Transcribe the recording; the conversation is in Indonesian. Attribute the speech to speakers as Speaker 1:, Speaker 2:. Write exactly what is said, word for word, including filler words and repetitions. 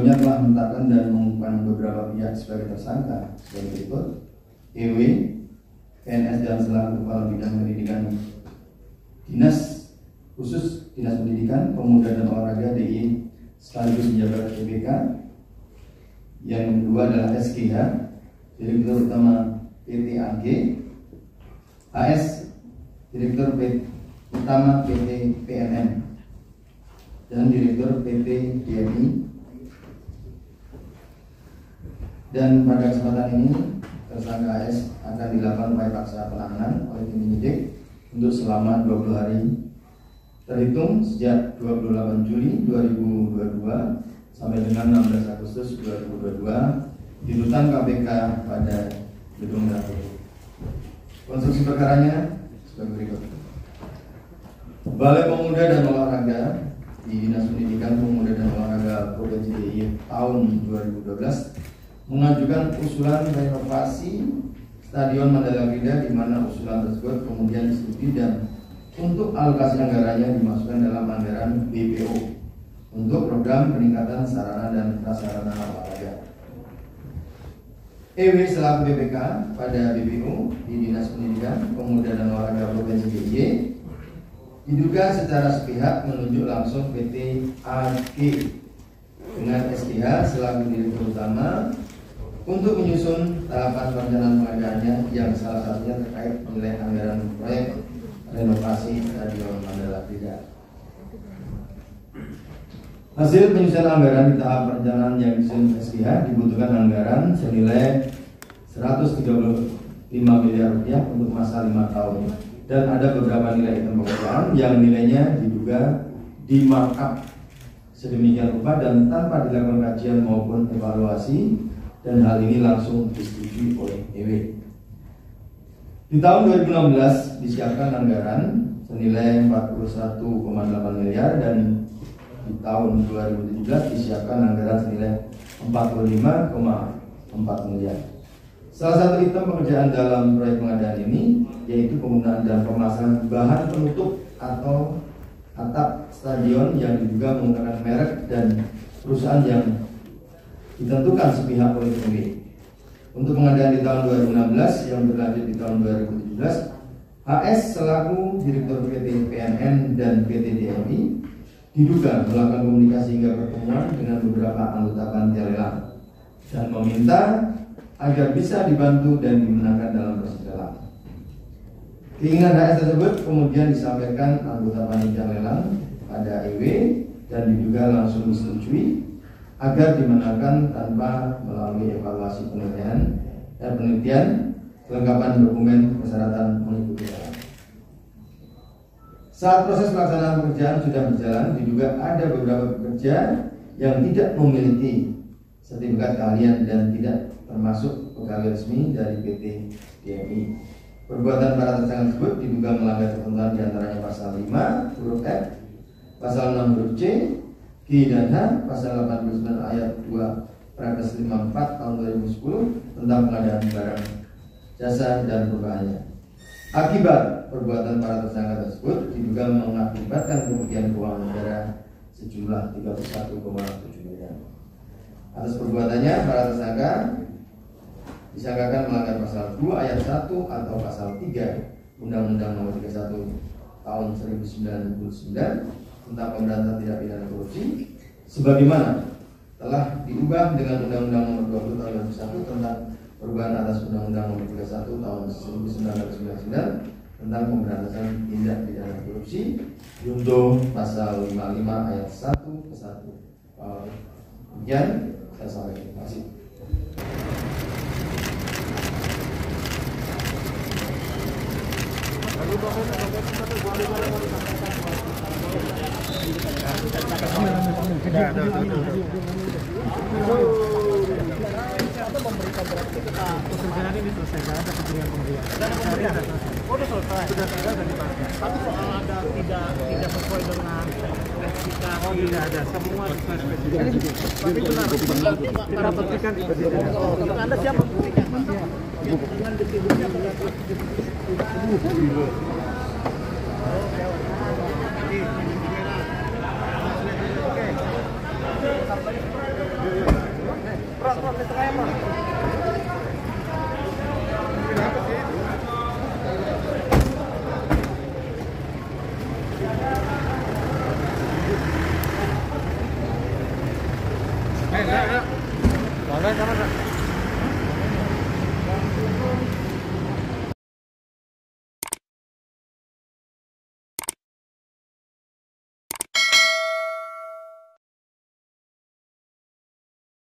Speaker 1: sebelumnya telah menetapkan dan mengumumkan beberapa pihak sebagai tersangka sebagai berikut: E W, P N S dan selaku Kepala Bidang Pendidikan Dinas Khusus Dinas Pendidikan, Pemuda dan Olahraga D I Y sekaligus menjabat P B K. Yang kedua adalah S G H, Direktur Utama P T A G, H S, Direktur P Utama P T P N M, dan Direktur P T D M I. Dan pada kesempatan ini tersangka A S akan dilakukan upaya paksa penahanan oleh tim penyidik untuk selama dua puluh hari terhitung sejak dua puluh delapan Juli dua ribu dua puluh dua sampai dengan enam belas Agustus dua ribu dua puluh dua di rutan K P K pada Gedung Dato. Konstruksi perkaranya sebagai berikut. Balai Pemuda dan Olahraga di Dinas Pendidikan, Pemuda dan Olahraga Provinsi D I Y tahun dua ribu dua belas mengajukan usulan renovasi Stadion Mandala Krida, di mana usulan tersebut kemudian disetujui dan untuk alokasi anggarannya dimasukkan dalam anggaran B P O untuk program peningkatan sarana dan prasarana olahraga. E W selaku B P K pada B P O di Dinas Pendidikan, Pemuda dan Olahraga Provinsi D I Y diduga secara sepihak menunjuk langsung P T A G dengan S G H selaku Direktur Utama untuk menyusun tahapan perencanaan pengadaannya yang salah satunya terkait nilai anggaran proyek renovasi Stadion Mandala Krida. Hasil penyusunan anggaran di tahap perencanaan yang disusun S G H dibutuhkan anggaran senilai seratus tiga puluh lima miliar rupiah untuk masa lima tahun, dan ada beberapa nilai item pekerjaan yang nilainya diduga di markup sedemikian rupa dan tanpa dilakukan kajian maupun evaluasi, dan hal ini langsung disetujui oleh E W. Di tahun dua ribu enam belas disiapkan anggaran senilai empat puluh satu koma delapan miliar dan di tahun dua ribu tujuh belas disiapkan anggaran senilai empat puluh lima koma empat miliar. Salah satu item pekerjaan dalam proyek pengadaan ini yaitu penggunaan dan pemasangan bahan penutup atau atap stadion yang diduga menggunakan merek dan perusahaan yang ditentukan sepihak oleh P W. Untuk pengadaan di tahun dua ribu enam belas yang berlanjut di tahun dua ribu tujuh belas, H S selaku Direktur P T P N N dan P T D M I diduga melakukan komunikasi hingga pertemuan dengan beberapa anggota panitia lelang dan meminta agar bisa dibantu dan dimenangkan dalam proses lelang. Keinginan H S tersebut kemudian disampaikan anggota panitia lelang pada E W dan diduga langsung disetujui agar dimenangkan tanpa melalui evaluasi penelitian dan penelitian kelengkapan dokumen persyaratan mengikuti lelang. Saat proses pelaksanaan pekerjaan sudah berjalan, diduga ada beberapa pekerja yang tidak memiliki sertifikat keahlian dan tidak termasuk pegawai resmi dari P T D M I. Perbuatan para tersangka tersebut diduga melanggar ketentuan diantaranya pasal lima huruf F, pasal enam huruf C, G dan H, pasal delapan puluh sembilan ayat dua Perpres lima puluh empat tahun dua ribu sepuluh tentang pengadaan barang, jasa dan perubahannya. Akibat perbuatan para tersangka tersebut diduga mengakibatkan kerugian keuangan negara sejumlah tiga puluh satu koma tujuh miliar. Atas perbuatannya para tersangka disangkakan melanggar pasal dua ayat satu atau pasal tiga Undang-Undang Nomor tiga puluh satu tahun seribu sembilan ratus sembilan puluh sembilan tentang pemberantasan tindak pidana korupsi sebagaimana telah diubah dengan Undang-Undang Nomor dua puluh tahun dua ribu satu tentang perubahan atas Undang-Undang Nomor tiga puluh satu tahun seribu sembilan ratus sembilan puluh sembilan tentang pemberantasan tindak pidana korupsi junto pasal lima puluh lima ayat satu ke satu. Demikian saya sampaikan. Terima kasih.
Speaker 2: Memberikan berarti kita pekerjaan ini selesai, nggak ada kejadian kemudian. Oh, sudah selesai. Sudah sudah dan dipakai. Tapi soal ada tidak tidak sesuai dengan spesifikasi, oh, tidak ada. Semua sesuai spesifikasi. Tapi benar, para petikan oh, Anda siapa petikan? Dengan detik-detiknya berapa? Oke. Eh, enggak, enggak. Mana, mana,